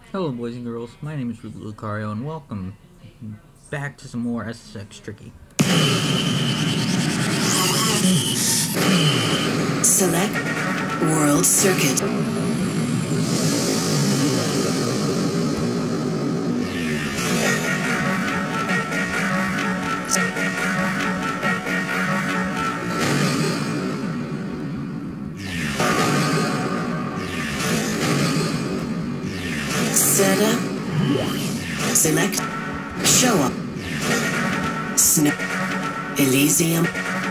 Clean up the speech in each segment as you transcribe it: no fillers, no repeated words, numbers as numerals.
Hello boys and girls, my name is Ruby Lucario and welcome back to some more SSX Tricky. Select World Circuit. Setup. Select. Show up. Snip. Elysium.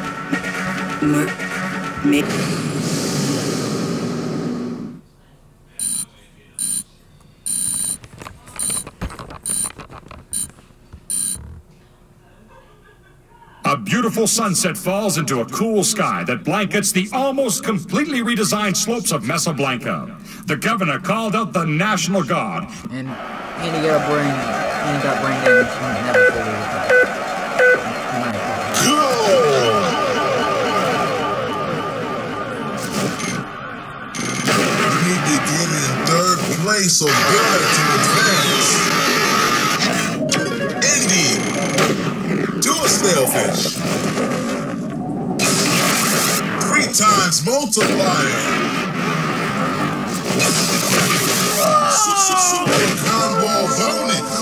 A beautiful sunset falls into a cool sky that blankets the almost completely redesigned slopes of Mesa Blanca. The governor called out the National Guard. And he got brain damage and never fully recovered. You need to get in third place or better to advance. Indeed. Do a sailfish. 3 times multiplier. Super combo bonus.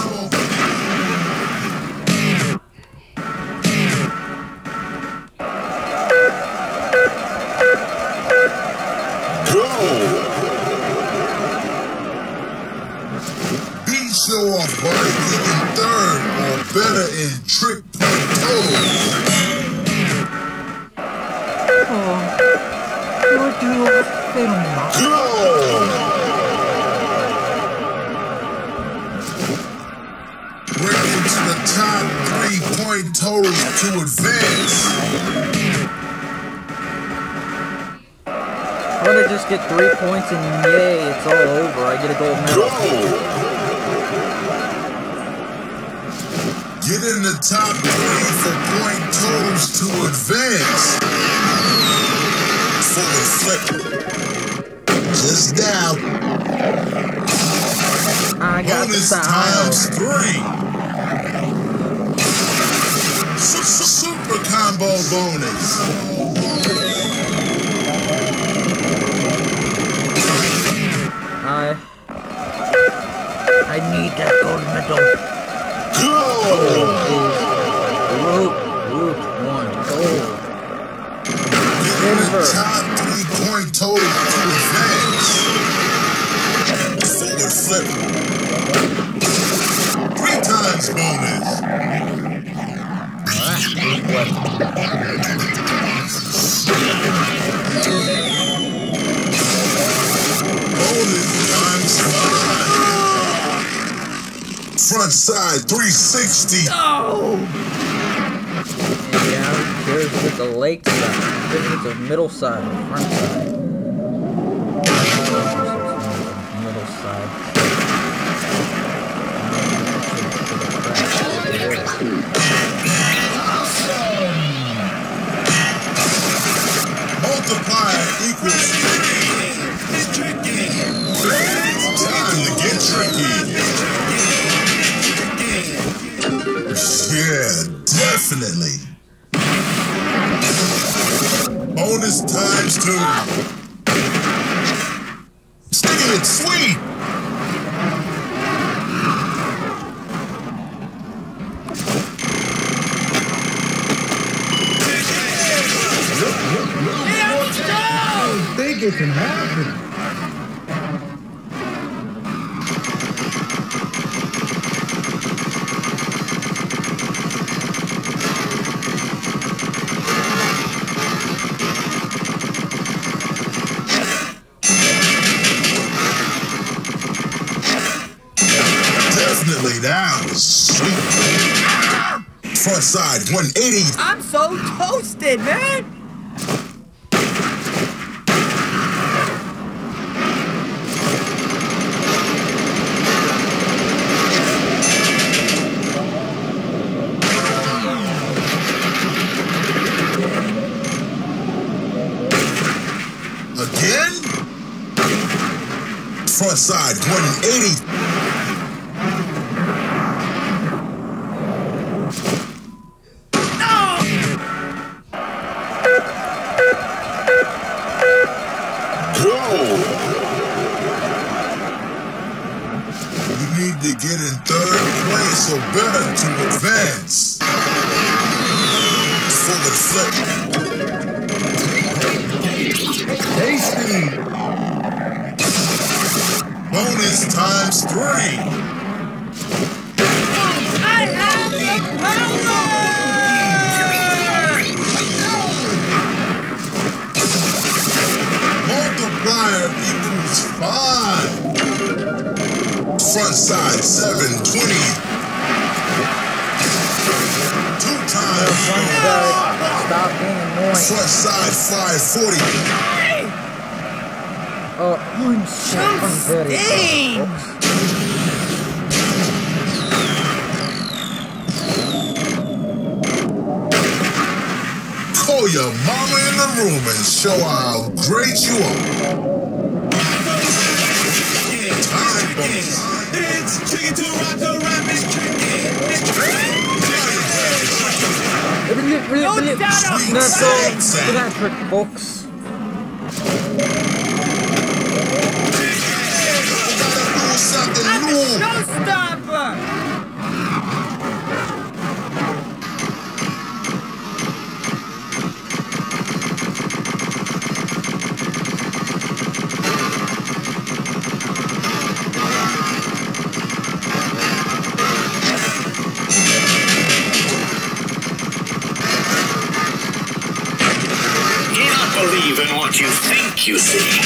Show off by getting third or better in trick point total. Break into the top 3-point totals to advance. I want to just get 3 points and yay, it's all over. I get a gold medal. Get in the top 3 for point totals to advance. Forward flip. Just down. I got bonus the times 3. Super combo bonus. I need that gold medal. Route 1 gold. Denver. Top 3-point total to advance. Forward flip. 3 times bonus. Bonus times 5. Front side 360. Oh! And yeah, here's with the lake side. Here's with the middle side, front side. Middle side. Multiplier equals 3. It's tricky. Time to get tricky. Yeah, definitely. Bonus times 2. Sticking it sweet. I think it can happen. Definitely, that was sweet. Front side 180. I'm so toasted, man. Again? Front side 180. to get in third place or better to advance. Full effect. Tasty. Bonus times 3. I have the power! Multiplier equals 5. Front side 720. 2 times. Stop being annoying. Front side 540. Oh, I'm so unready. Call your mama in the room and show her how great you are. Time bonus. It's chicken to rock the rap is That's all for that trick, folks. Something I'm new. a showstopper! Do not believe in what you think you see.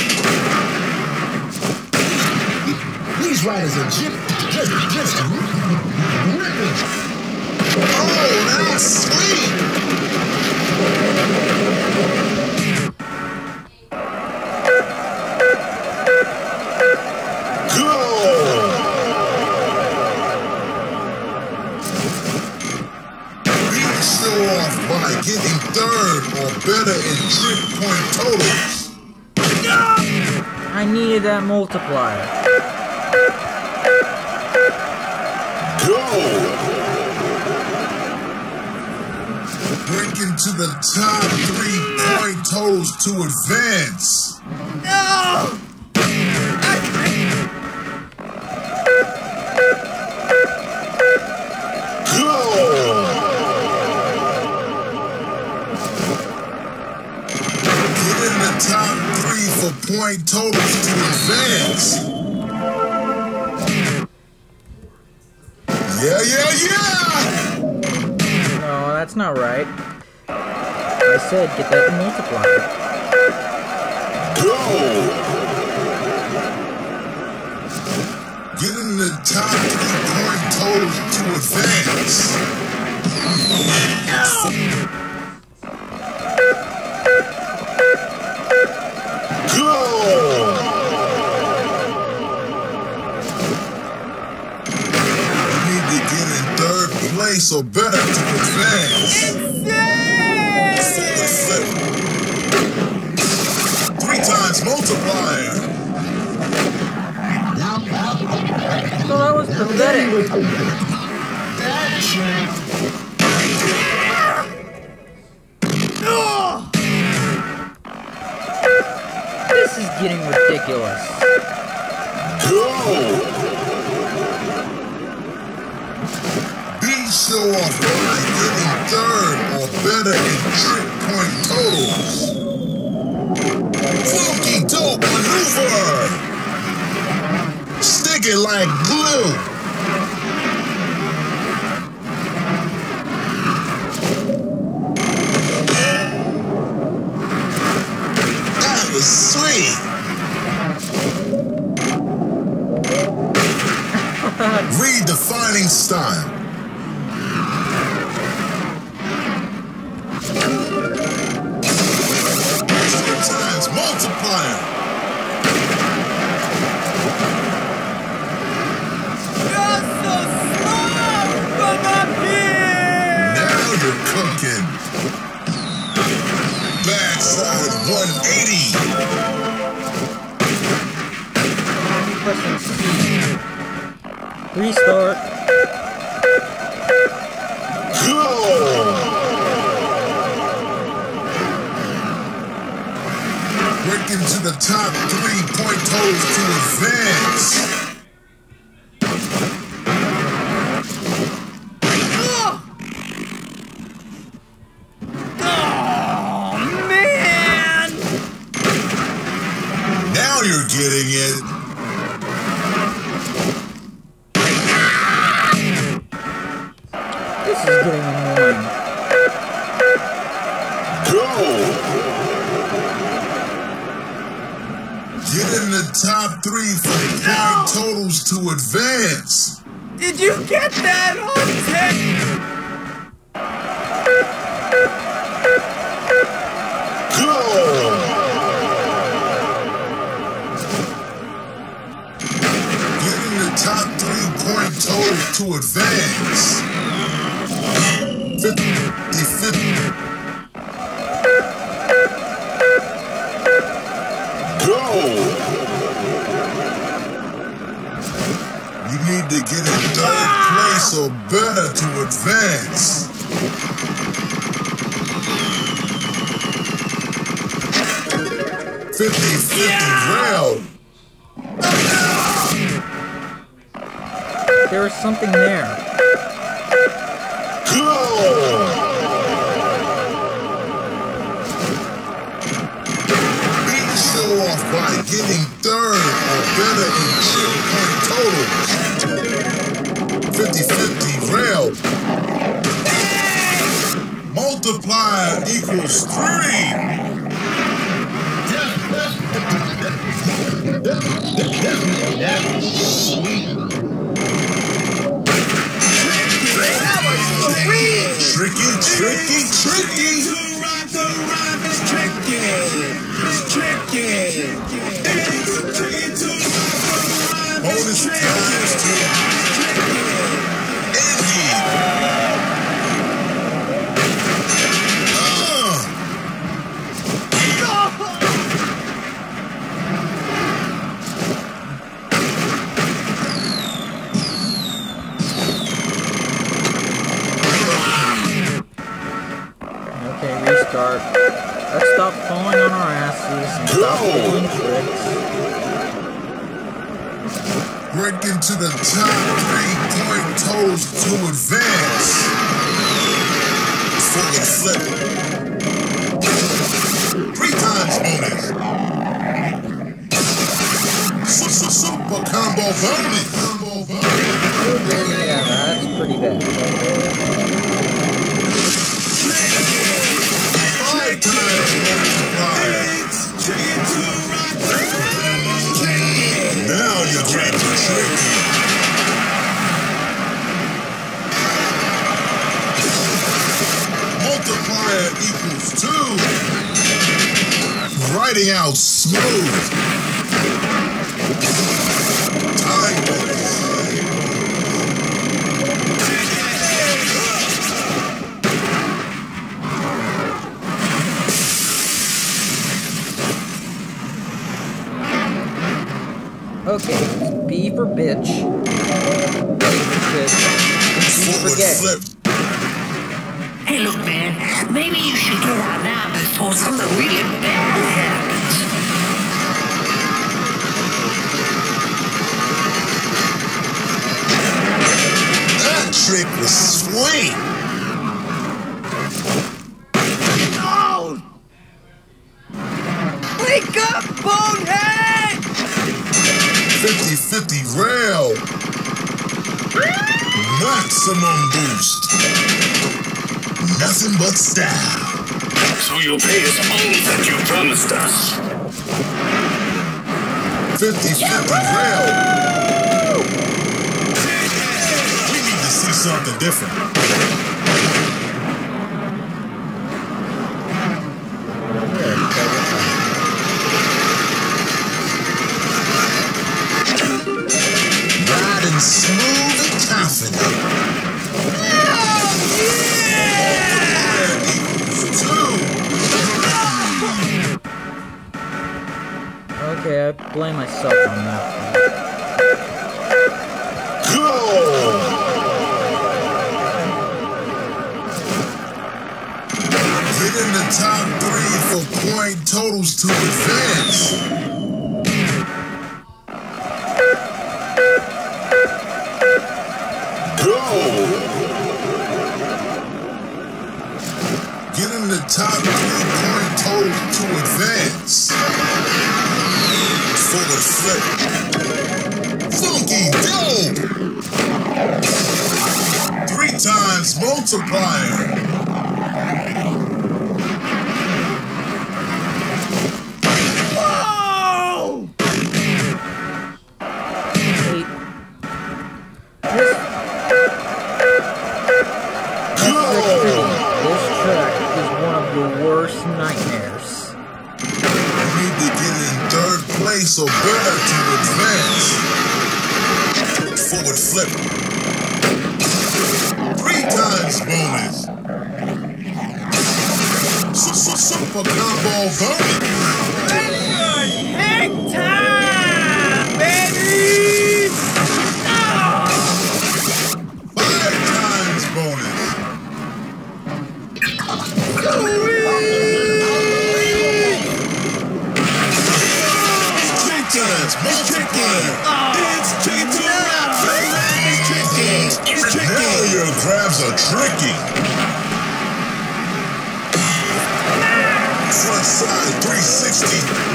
These riders are just ripping. Oh, that's sweet. Go. Beat show off by getting third or better in trick point totals. I needed that multiplier. Go! Break into the top 3 point totals to advance. No! Go! Get in the top 3 for point totals to advance. Yeah! No, that's not right. I said get that multiplier. Go! Get in the top 3 point totals to advance. Go! You need to get in third place or better to advance. 3 times multiplier. So that was pathetic. This is getting ridiculous. Go! Beat show off by getting third or better in trick point totals. Funky dope maneuver! Stick it like glue! That was sweet! Redefining style. Times multiplier. You're so small! Come up here! Now you're cooking. Backside 180. Pressing C. Restart. Go! Break into the top 3 point totals to advance. to advance. Did you get that on tape? Go! Getting the top 3-point total to advance. 50-50. Go! You need to get in third place or better to advance. 50-50 round. There was something there. Go! Show off by getting third or better in chip point totals. 50-50 round. Multiplier equals 3. Tricky, tricky, tricky. To rock the rhyme is tricky. It's tricky. It's tricky to rock the rhyme. Bonus times to Andy. Okay, restart. Let's stop falling on our asses and stop doing tricks. Break into the top 3-point totals to advance. Forward flip. 3 times bonus. Super combo bonus. Yeah, that's pretty bad. 5 times multiplier. Now you're getting tricky. Multiplier equals 2. Writing out smooth. Time bonus. Okay, B for bitch. B for bitch. And G for Forward gay. flip. Hey, look, man, maybe you should get out now before something really bad happens. That trick was sweet. Wake up, bonehead! 50-50 rail. Maximum boost. Nothing but style. So you'll pay us all that you promised us. 50-50 rail. We need to see something different. Riding smooth and confident. Okay, I blame myself on that one. Go! Get in the top 3 for point totals to advance. Go! Get in the top 3-point totals to advance. Forward flip. Funky dope! 3 times multiplier. so bad to advance. Forward flip. 3 times bonus. Super combo bonus. Big time, baby! 5 times bonus. It's chicken! It's chicken! It's chicken! Hell, your crabs are tricky! Front side 360.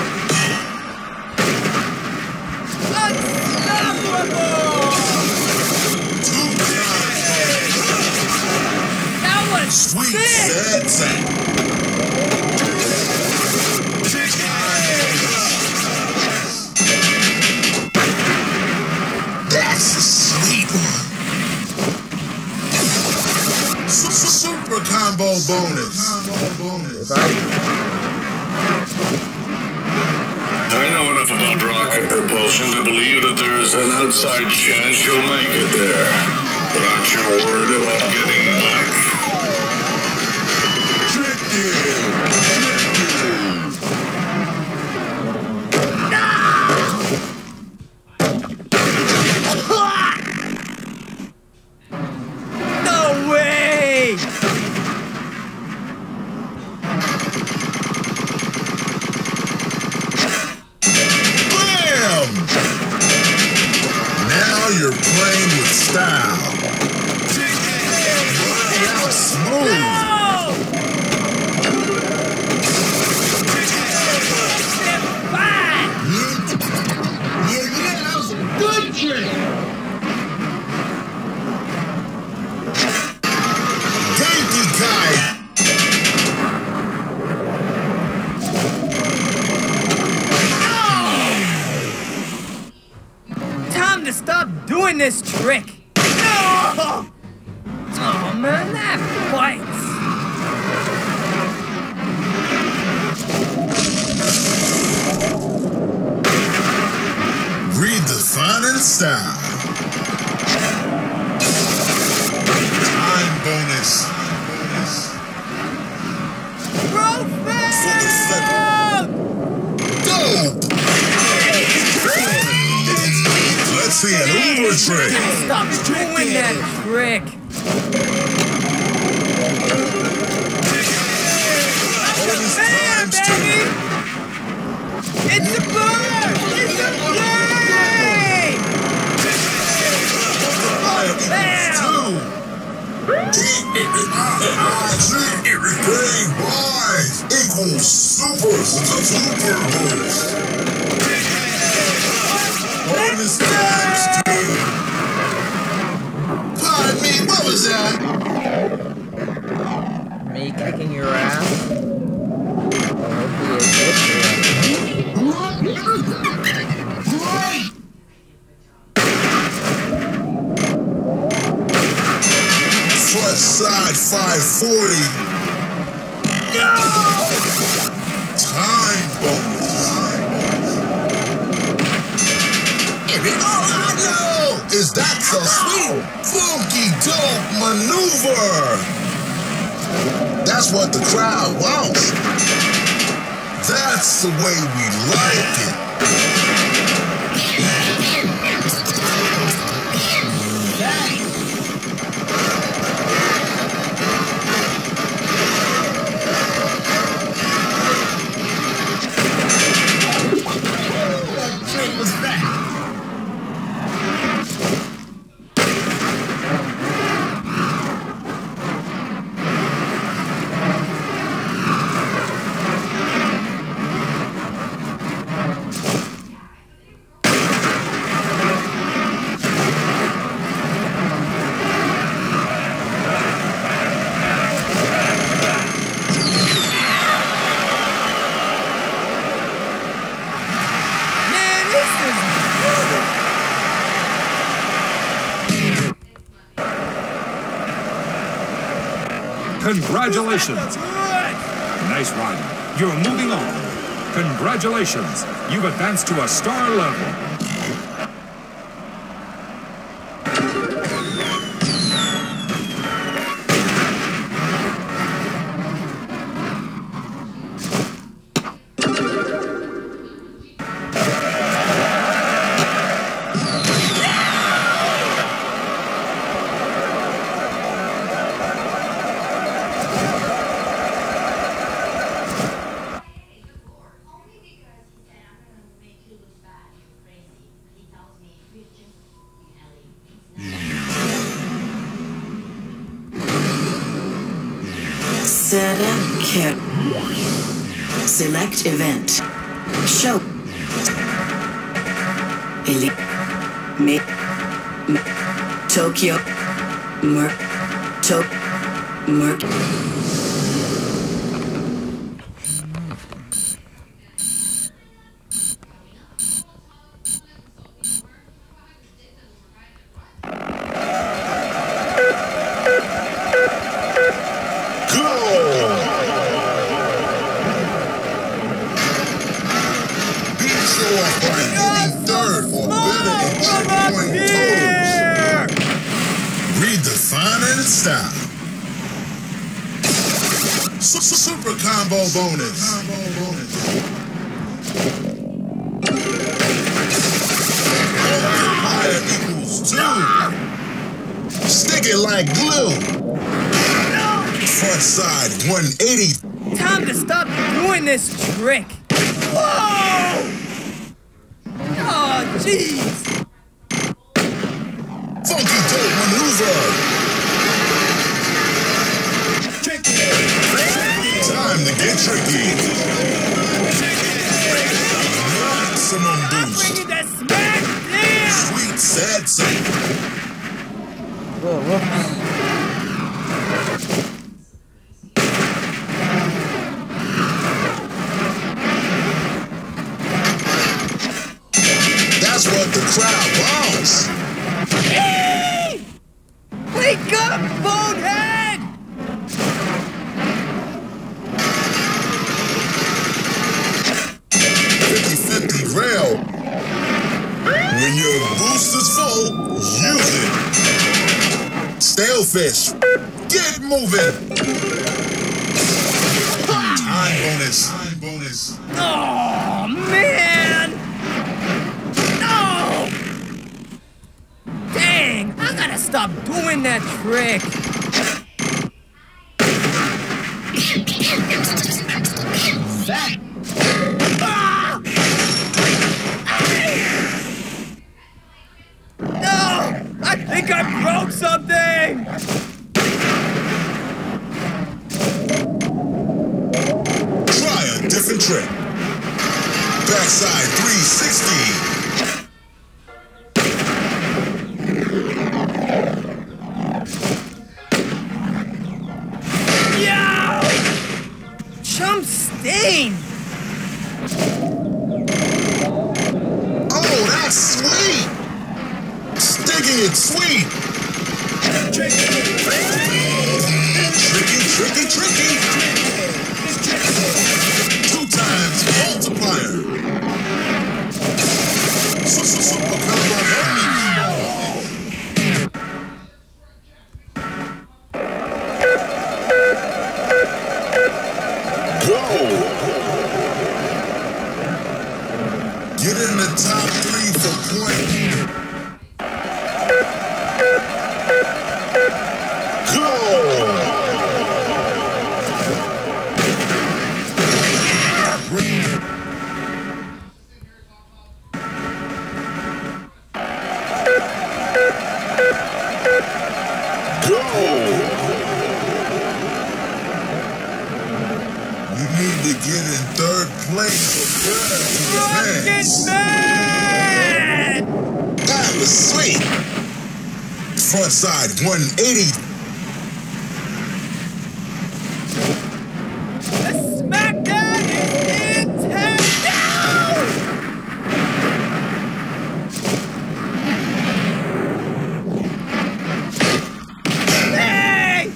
Unstoppable! 2 times. That was Sweet sick! sad sack. That's a sweet one. Super combo bonus. I know enough about rocket propulsion to believe that there's an outside chance you'll make it there. But aren't you worried about getting back? No way! Bam! Now you're playing with style. Running out smooth. Yeah, that was a good trick. Dainty kite. Time to stop doing this trick! Oh, man, that bites! Redefining style. Time bonus. Dope! Let's see an Uber trick. Stop doing that trick! Bonus Bam, times baby! It's a bird! It's a play! Bam! 2. Equals super bonus. Bonus times 2. Pardon me, what was that? Me kicking your ass. Hopefully it hits you. Front side 540. Time bonus. All I know is that's a sweet, funky, dope maneuver. That's what the crowd wants. That's the way we like it. Congratulations. Nice riding. You're moving on. Congratulations! You've advanced to a star level. Select event. Show. Tokyo. Super combo bonus. Multiplier equals 2. Stick it like glue. Front side 180. Time to stop doing this trick. Whoa! Oh, jeez. Funky dope maneuver. Time to get tricky. Maximum boost. Bring it that smack down. Sweet sad sight. Whoa, whoops. That's what the crowd wants. Hey! Wake up, bonehead! 50-50 rail. When your boost is full, use it. Stalefish, get moving. Time bonus. Time bonus. Oh, man! No! Dang, I gotta stop doing that trick. Ah! No! I think I broke something! Try a different trick. Backside 360. Chump stain! Oh, that's sweet! Sticking it sweet! Tricky. 2 times multiplier. Super combo Get in the top 3 for point. Go! You need to get in 3rd place. Rocket Man! That was sweet. Front side 180. The SmackDown is in town! Hey!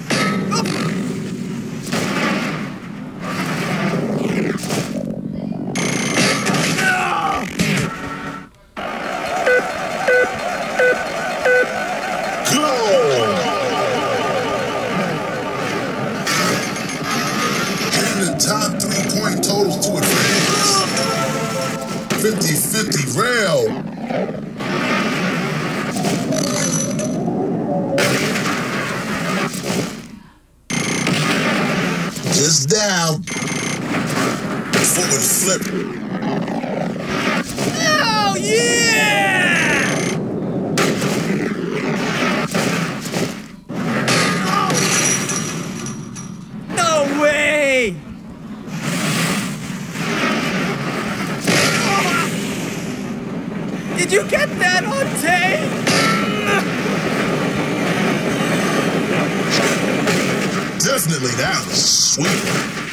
Admittedly, that was sweet.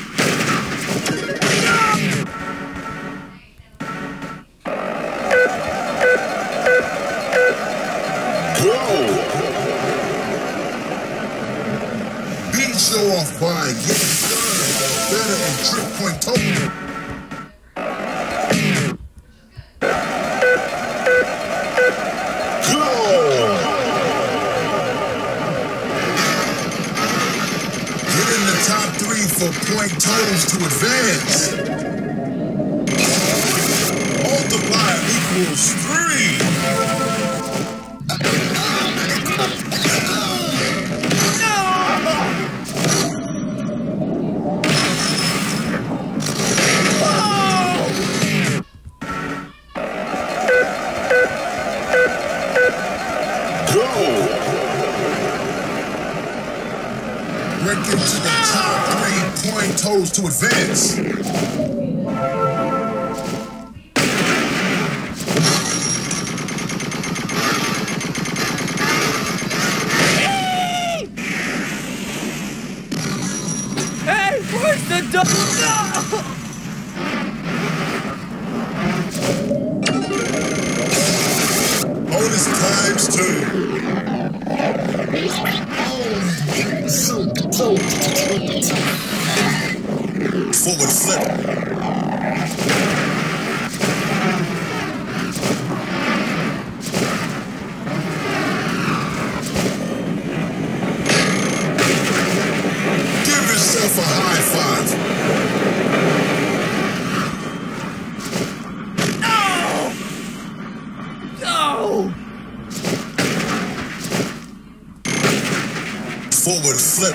Beat show off by getting third, better in trick point total. Top three for point totals to advance. Multiplier equals 3. Breaking to the top 3 point totals to advance. Hey, where's the dog? Bonus times 2. Forward flip. Give yourself a high five. No! Forward flip.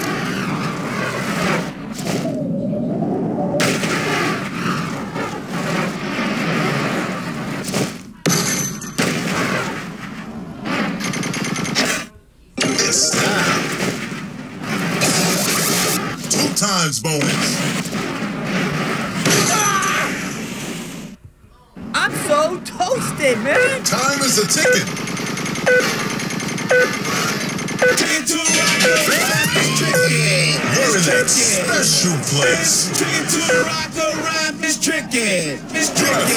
Times bonus. I'm so toasted, man. Time is a ticket. You're in that special place. Chicken to the rock, the rhyme is tricky. It's tricky.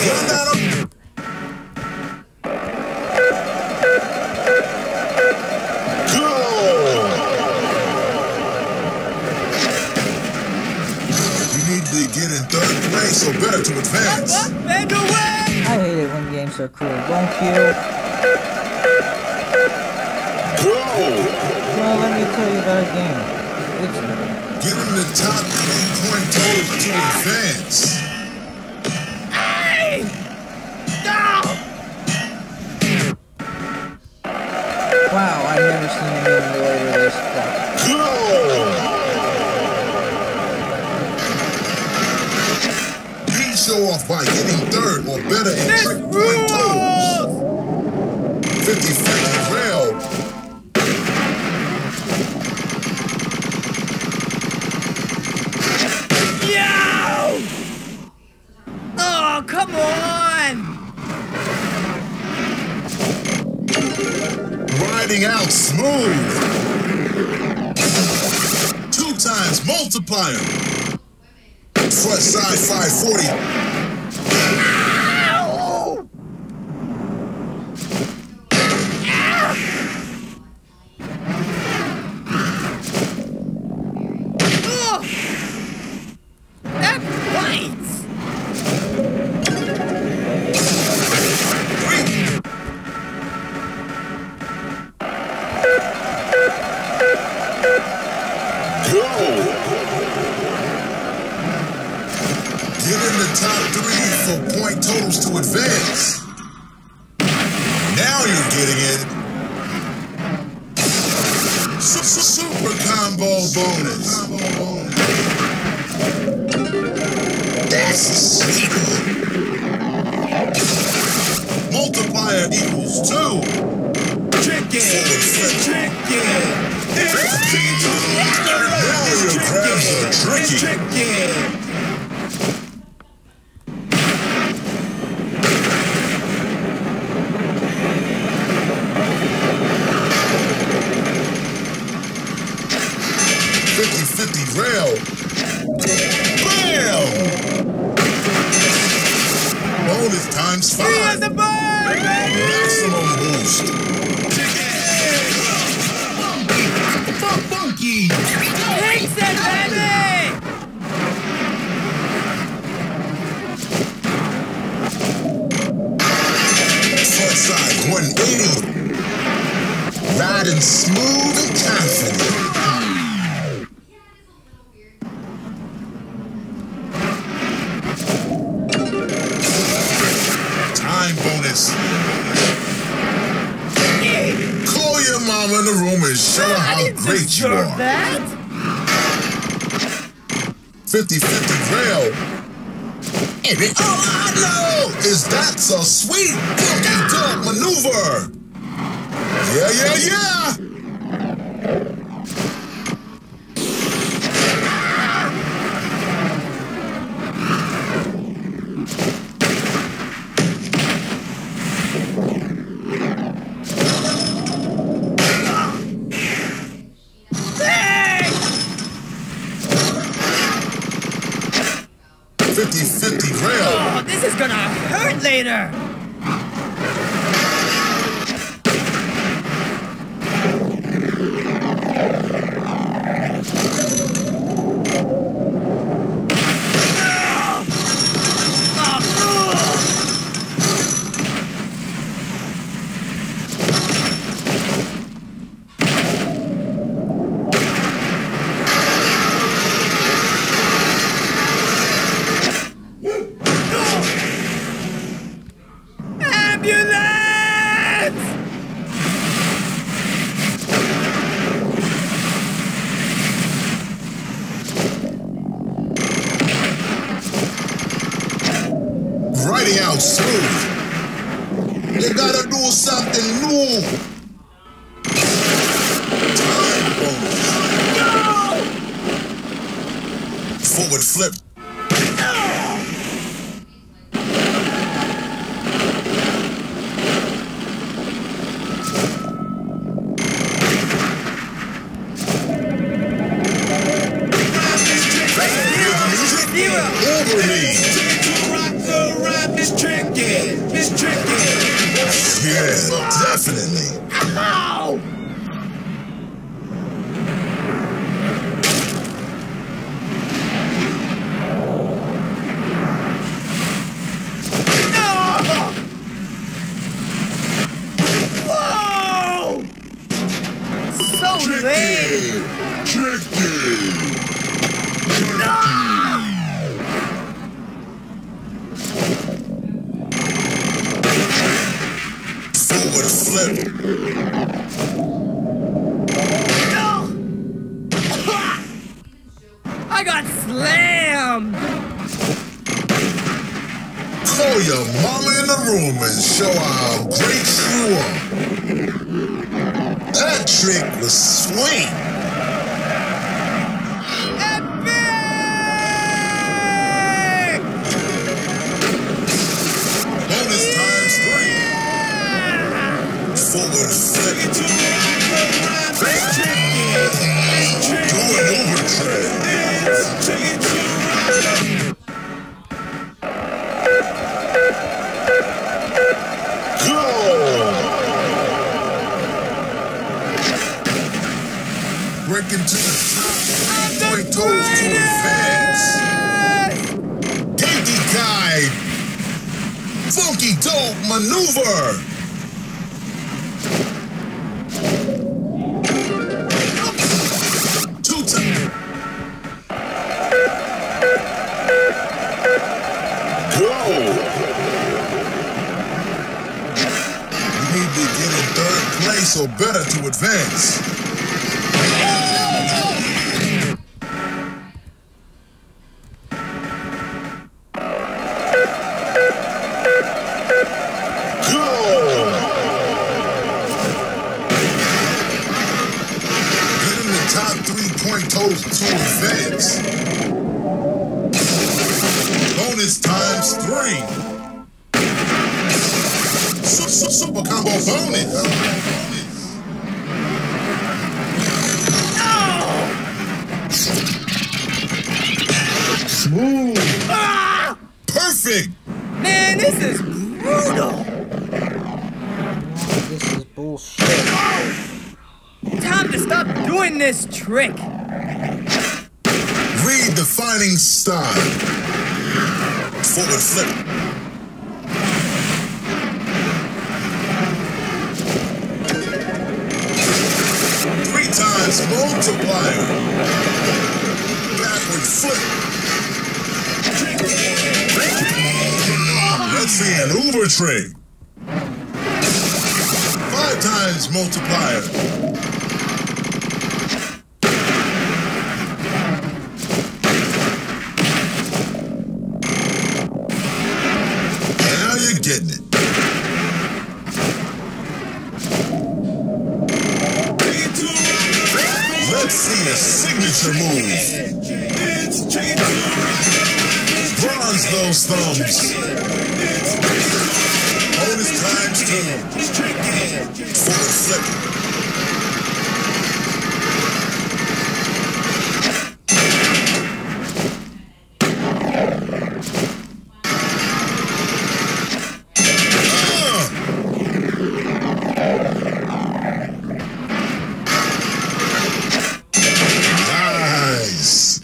Get in third place, so better to advance. Up and away! I hate it when games are cruel, don't you? Well, let me tell you about a game. It's get in the top 3 point totals to advance. Hey! Stop! wow, I've never seen an emulator this fast. Show off by getting third or better in trick point totals. 50-50 rail. Yo! Oh, come on! Riding out smooth. 2 times multiplier. Front side 540. Ow! Oh! That bites! Get in the top 3 for point totals to advance. Now you're getting it. Super combo bonus. That's a secret. Multiplier equals 2. Chicken. Chicken. Now your grabs are tricky. Chicken. 50-50 Grail. Bam! Bonus times 5. The bird, baby! Maximum boost. Funky! Takes it, baby! Front side 180. Riding smooth and confident. Time bonus. Call your mama in the room and show her how great you are. That? 50-50 Grail. And all I know is that's a sweet funky dog maneuver. Yeah, yeah, yeah. Hey! 50-50 Grail. Oh, this is gonna hurt later. Ambulance! Riding out smooth. You gotta do something new. Time bonus. Forward flip. Over me. It's tricky. It's tricky. Yeah, definitely. Ow! Whoa! So late! Tricky. Forward flip. I got slammed! Call your mama in the room and show her how great you are. That trick was sweet. Epic! Bonus times 3. Forward flip. Do an overtread. Go! Breaking to the top. Point toes to advance. Genki Kai. Funky dope maneuver. Two times. Go! You need to get in third place or better to advance. Go! Get in the top 3-point totals to advance. Bonus times 3. Super combo bonus. perfect. Man, this is brutal. This is bullshit. Time to stop doing this trick. Redefining style. Forward flip. Three times multiplier. Backward flip. Let's see an Uber trick. 5 times multiplier. Now you're getting it. Let's see a signature move. Bronze those thumbs. Bonus times 2. Forward flip. Nice.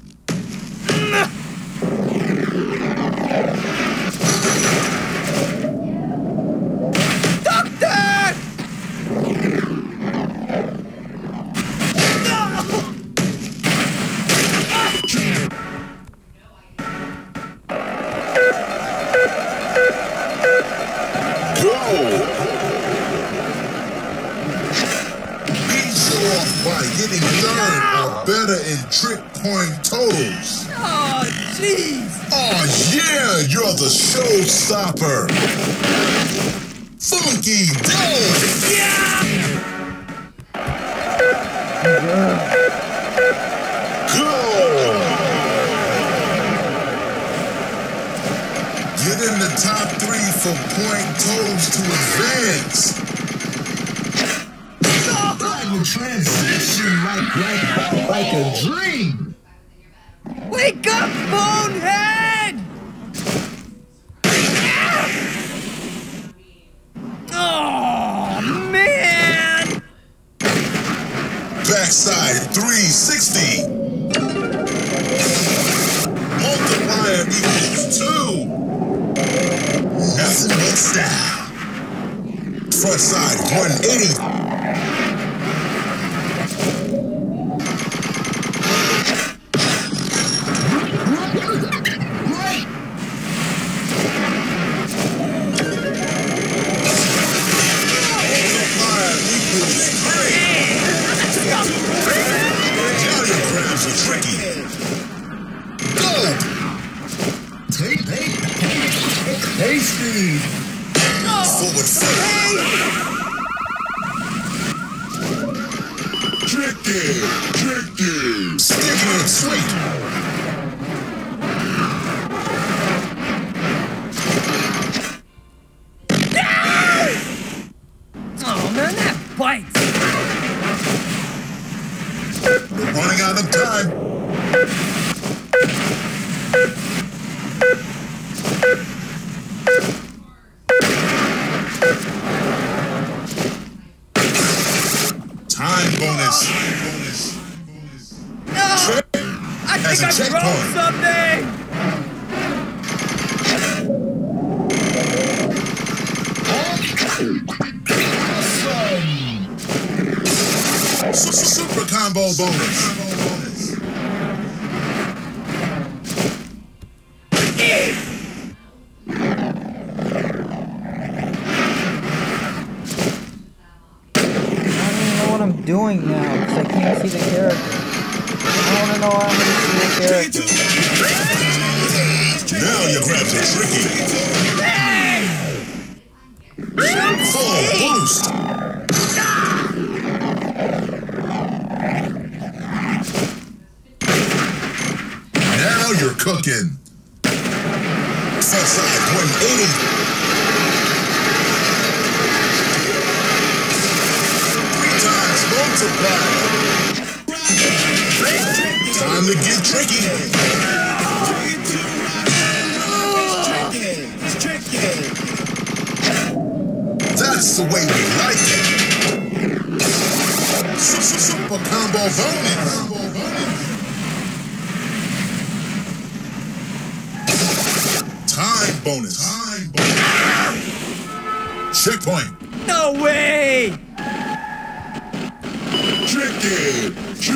By getting third or better in trick point totals. Oh, jeez. Oh yeah, you're the showstopper. Funky dope. Go. Get in the top 3 for point totals to advance. Transition like a dream. Wake up, bonehead! Oh, man! Backside 360. Multiplier equals 2. Nothing but style. Front side 180. Tasty! Forward flip. Tricky! Sticky and sweet! Oh, man, that bites! We're running out of time. Time bonus. No! I think I broke something! Super combo bonus. I'm doing now because I can't see the character. I want to know how I'm going to see the character. Now your grabs are tricky. Full boost. Now you're cooking. Front side 180. Multiply. Time to get tricky. That's the way we like it. Super combo bonus. Time bonus. Checkpoint. No way! Tricky.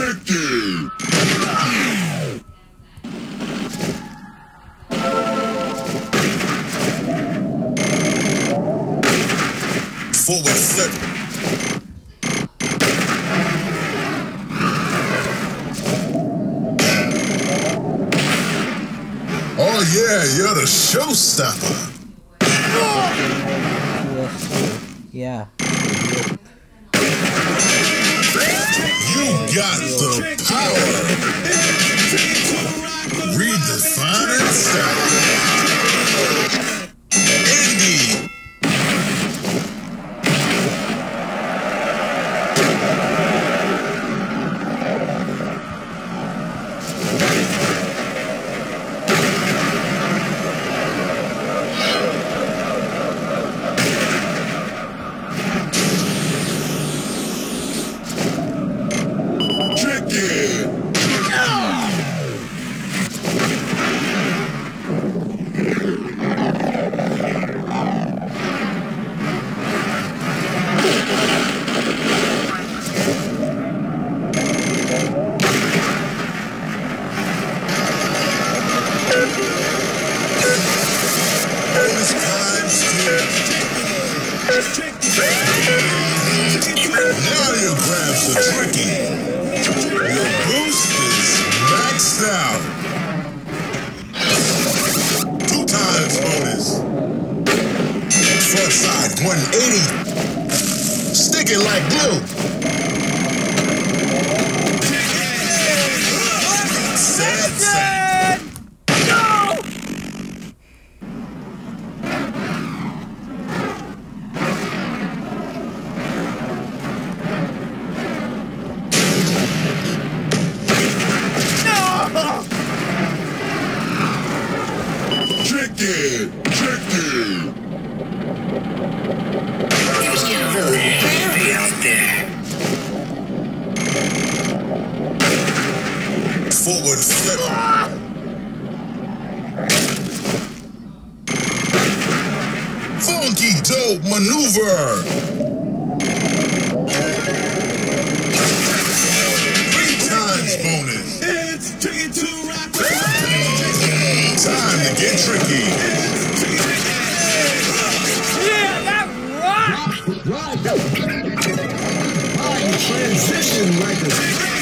Forward flip. Oh yeah, you're the showstopper. Yeah. You got the power. Redefining style. Indy. Now your grabs are tricky. Your boost is maxed out. 2 times bonus. Front side 180. Stick it like glue. Sad. No! Tricky. It's getting really heavy out there. Forward flip. Funky dope maneuver. 3 times bonus. It's tricky to rock. Time to get tricky. Yeah, that rocked! Right. Transition like a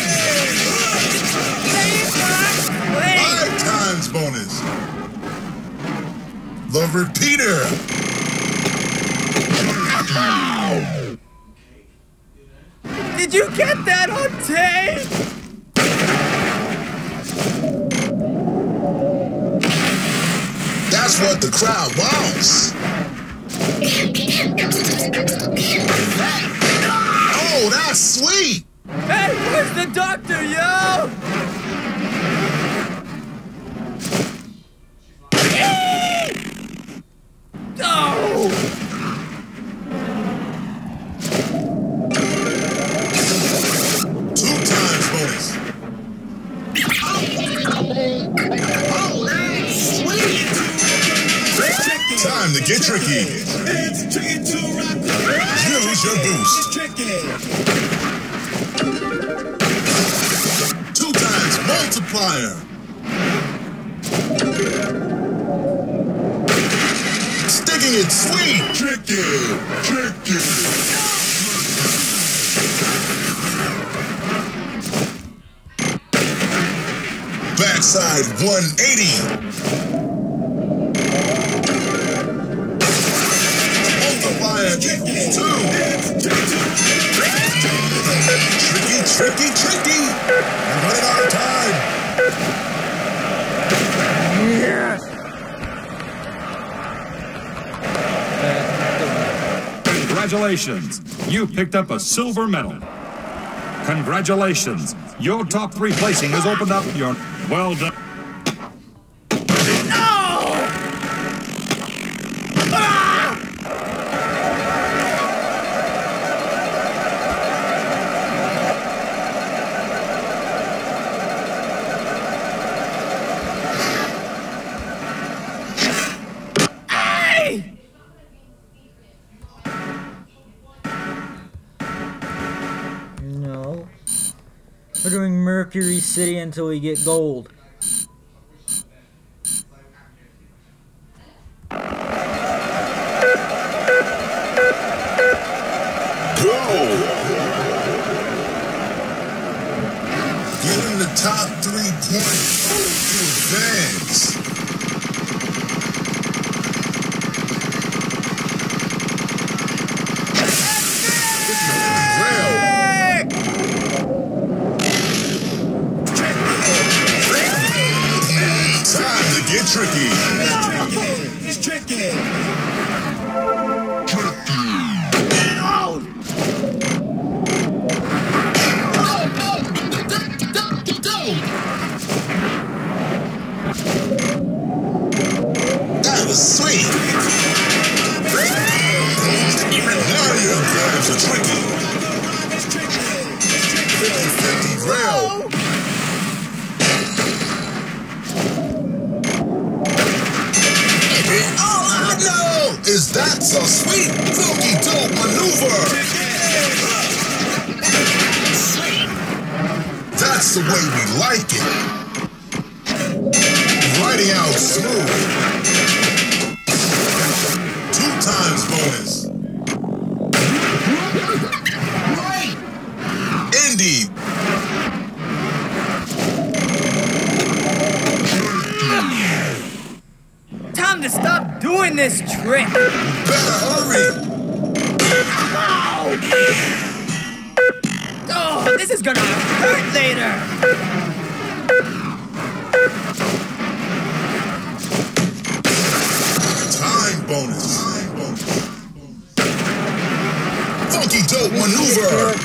5 times bonus. The repeater. Did you get that on tape? That's what the crowd wants. Oh, that's sweet. Hey, where's the doctor, yo? Oh! 2 times bonus. Time to get tricky. It's tricky to rock. Use your boost. Tricky. 2 times multiplier. Sticking it sweet. Tricky. Backside 180. Multiplier equals 2. Tricky. I'm running out of time. Congratulations, you picked up a silver medal. Congratulations, your top 3 placing has opened up your... Well done. We're doing Mercury City until we get gold. Getting the top 3 points to advance. Time to get tricky. It's tricky. That was sweet. Now your grabs are tricky. 50-50 rail. And all I know is that's a sweet, funky, dope maneuver. That's the way we like it. Riding out smooth. 2 times bonus. Indy. Time to stop doing this trick. Better hurry. Oh, this is gonna hurt later. Time bonus. Funky dope maneuver.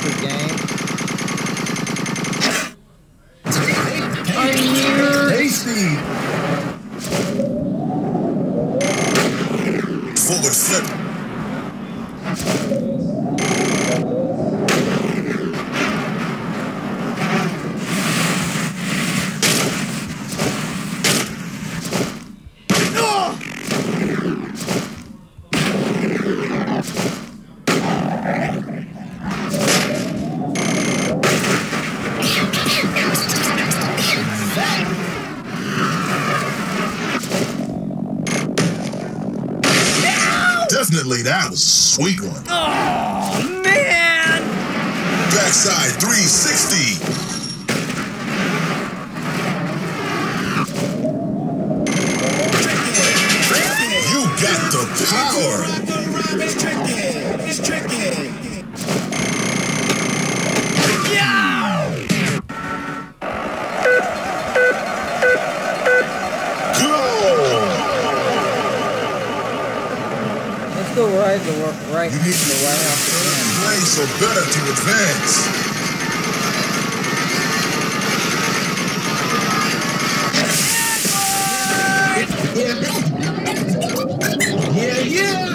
Tasty. Forward flip. Definitely, that was a sweet one. Oh, man! Backside 360. You got the power. It's tricky. It's tricky. Let's go right to work right You need to the way off the end. play so better to advance. Yeah.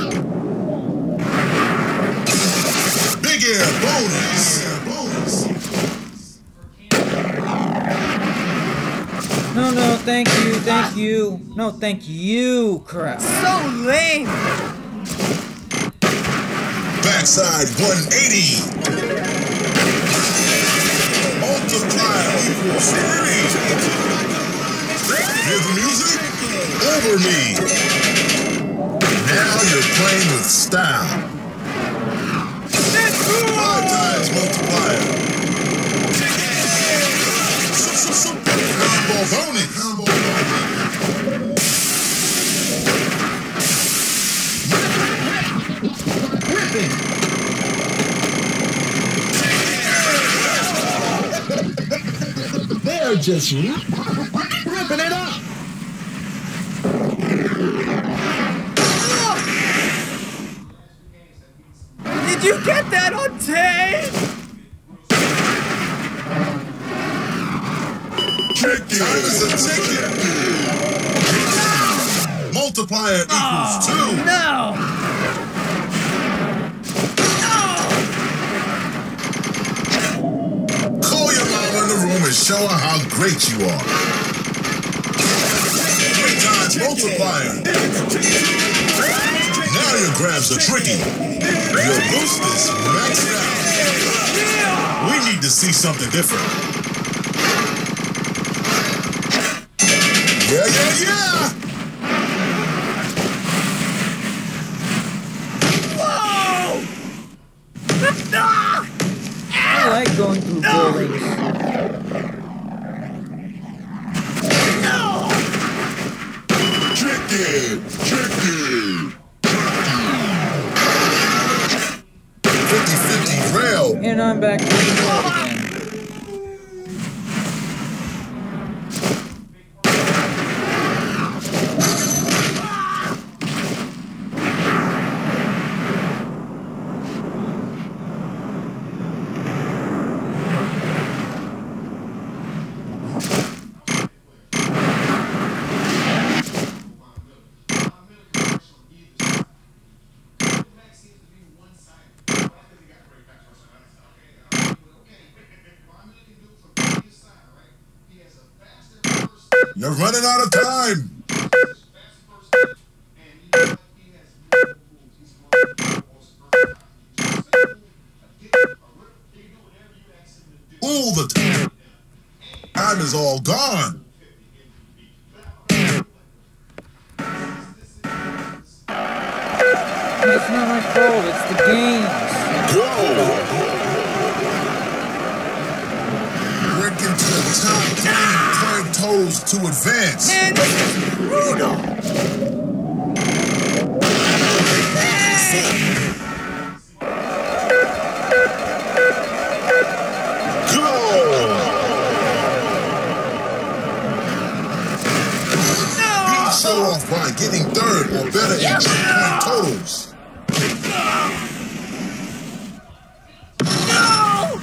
Big air bonus. No, thank you. No, thank you, crap. So lame. Backside 180. Multiply equals 3. Hear the music? Over me. Now you're playing with style. 5 times multiplier. Combo bonus. They're just ripping it up. Did you get that on tape? Tricky. Time is a ticket. Multiplier equals 2. No. Call your mom in the room and show her how great you are. 3 times multiplier. Now your grabs are tricky. Your boost is maxed out. We need to see something different. yeah! Whoa! Ah! I like going through buildings. Chicken! Chicken! 50-50 rail! And I'm back to the world again. You're running out of time! All the time! Time is all gone! It's not my fault, it's the games. Breaking to the top 3 point totals to advance. Man, this is brutal! Show off by getting third or better in 3 point totals. No!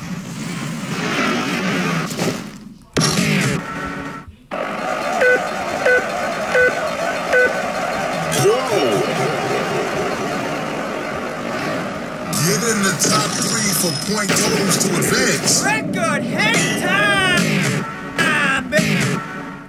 Get in the top 3 for point totals to advance. Record hang time! Ah, baby!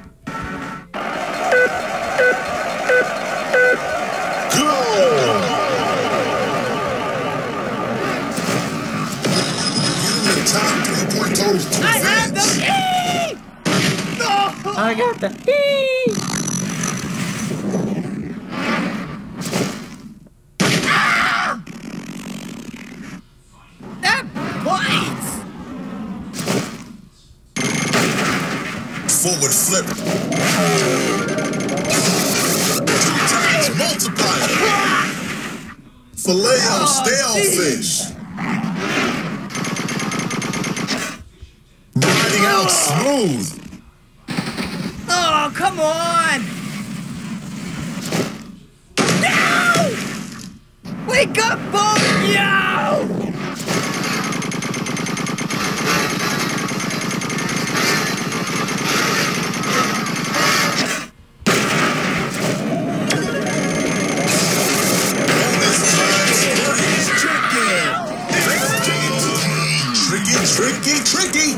Top 3 point totals to I have advance. the key! No! I got the E! Ah! That bites! Forward flip. 2 times multiplier. Filet on stale fish. Riding out smooth. Oh, come on! No! Wake up, both yo! Tricky.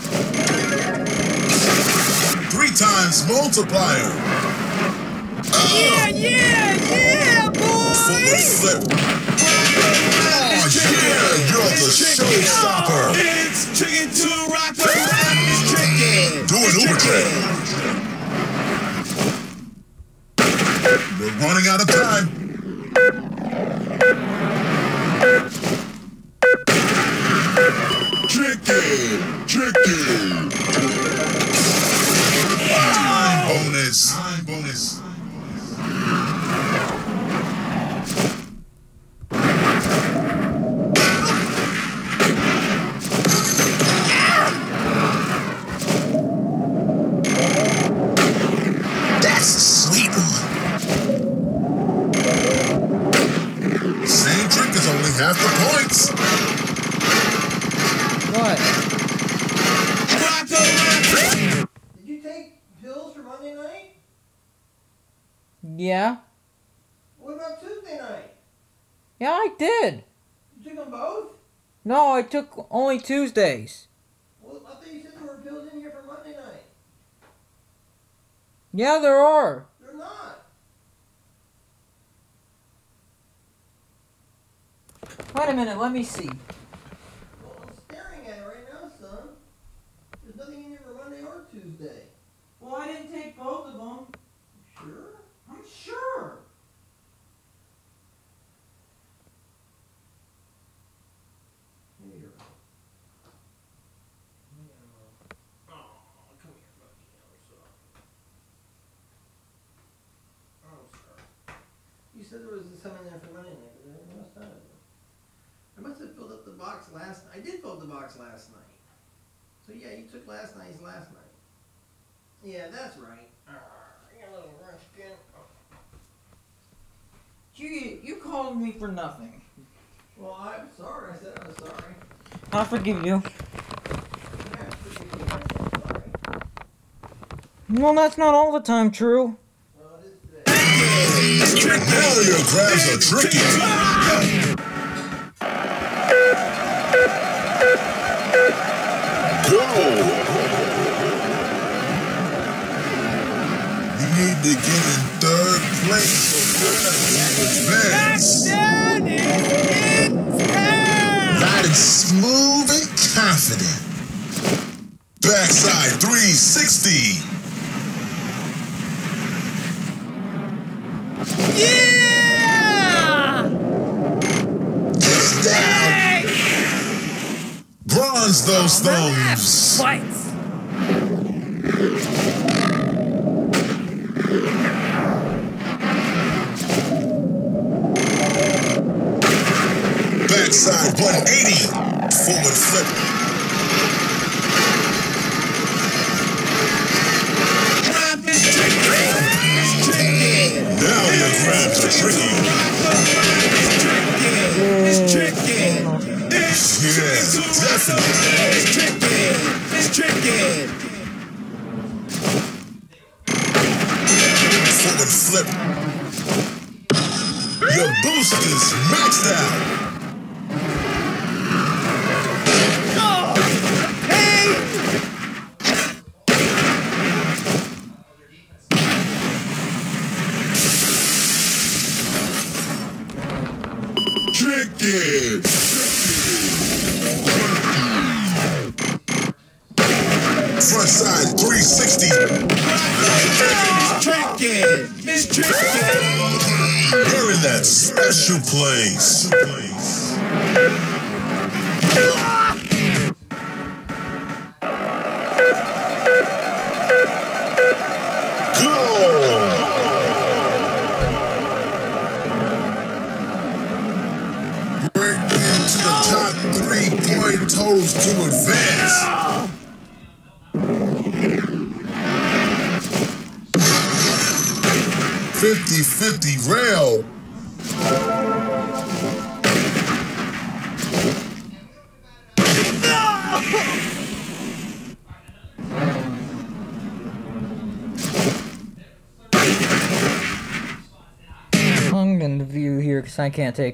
3 times multiplier. Yeah, boy! Forward flip. Oh, yeah, you're the showstopper. It's chicken to rock the rock. It's chicken. Do an Uber trip. We're running out of time. Chicken. Time bonus. That's a sweet one. Same trick is only half the points. What? Did you take pills for Monday night? Yeah? What about Tuesday night? Yeah, I did. You took them both? No, I took only Tuesdays. Well, I thought you said there were pills in here for Monday night. Yeah, there are. They're not. Wait a minute, let me see. Well, I'm staring at it right now, son. There's nothing in here for Monday or Tuesday. Well, I didn't take both of them. some in there for money. I must have filled up the box last. I did fill up the box last night. So yeah, you took last night's last night. Yeah, that's right. I got a little rushed in. You called me for nothing. Well, I'm sorry. I said I was sorry. I'll forgive you. Yeah, forgive me. I'm sorry. Well, that's not all the time true. Well, it is today. Now your grabs are tricky. Go! You need to get in third place for advance. Riding smooth and confident. Backside 360. Yeah! Just down. Bronze those thumbs. Fights! Backside 180. Forward flip. Now your grabs are tricky. It's tricky. Yeah, definitely. It's tricky. It's tricky. Forward flip. Your boost is maxed out. Tricky. Front side 360. It's tricky. It's tricky. You're in that special place. Go! Break into the top 3-point totals to advance. 50-50 rail. I'm gonna view here because I can't take